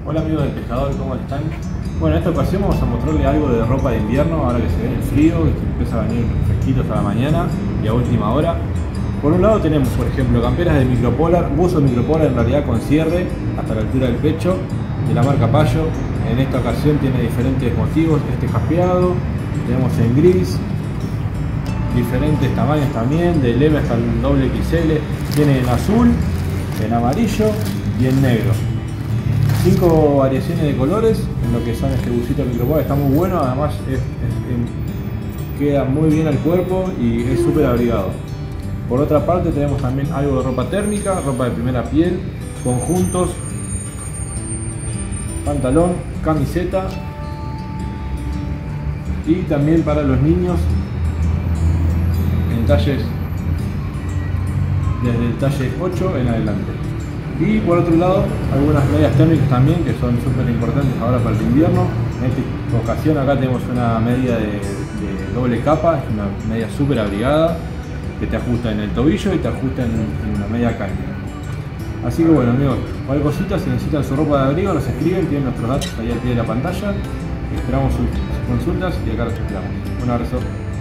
Hola amigos del pescador, ¿cómo están? Bueno, en esta ocasión vamos a mostrarle algo de ropa de invierno, ahora que se viene el frío, que empieza a venir fresquitos a la mañana y a última hora. Por un lado tenemos, por ejemplo, camperas de micropolar, buzo micropolar en realidad con cierre hasta la altura del pecho, de la marca Payo. En esta ocasión tiene diferentes motivos, este jaspeado, tenemos en gris, diferentes tamaños también, del M hasta el doble XL, tiene en azul, en amarillo y en negro. 5 variaciones de colores en lo que son este busito micropolar, está muy bueno, además queda muy bien al cuerpo y es súper abrigado. Por otra parte tenemos también algo de ropa térmica, ropa de primera piel, conjuntos, pantalón, camiseta y también para los niños en talles desde el talle 8 en adelante. Y por otro lado, algunas medias térmicas también que son súper importantes ahora para el invierno. En esta ocasión acá tenemos una media de doble capa, es una media súper abrigada que te ajusta en el tobillo y te ajusta en una media caña. Así que bueno amigos, cualquier cosita, si necesitan su ropa de abrigo nos escriben, tienen nuestros datos ahí al pie de la pantalla. Esperamos sus consultas y acá los esperamos. Un abrazo.